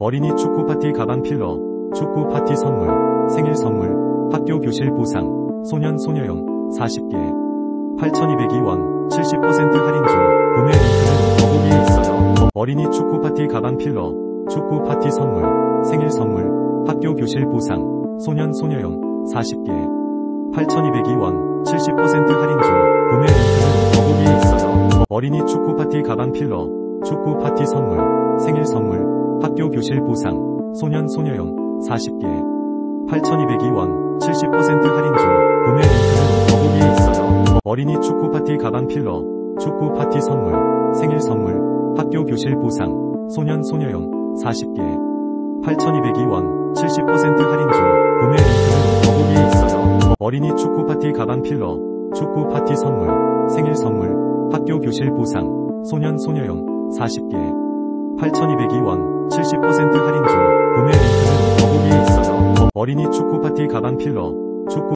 어린이 축구 파티 가방 필러, 축구 파티 선물, 생일 선물, 학교 교실 보상, 소년 소녀용 40개, 8,202원, 70% 할인 중. 구매 링크는 더보기에 있어요. 어린이 축구 파티 가방 필러, 축구 파티 선물, 생일 선물, 학교 교실 보상, 소년 소녀용 40개, 8,202원, 70% 할인 중. 구매 링크는 더보기에 있어요. 어린이 축구 파티 가방 필러, 축구 파티 선물, 생일 선물, 학교 교실 보상, 소년 소녀용 40개, 8,202원, 70% 할인 중. 구매 링크는 더보기에 있어요. 어린이 축구 파티 가방 필러, 축구 파티 선물, 생일 선물, 학교 교실 보상, 소년 소녀용 40개, 8,202원, 70% 할인 중. 구매 링크는 더보기에 있어요. 어린이 축구 파티 가방 필러, 축구 파티 선물, 생일 선물, 학교 교실 보상, 소년 소녀용 40개, 8,202원, 70% 할인 중. 구매 링크는 더보기에 있어요. 어린이 축구 파티 가방 필러, 축구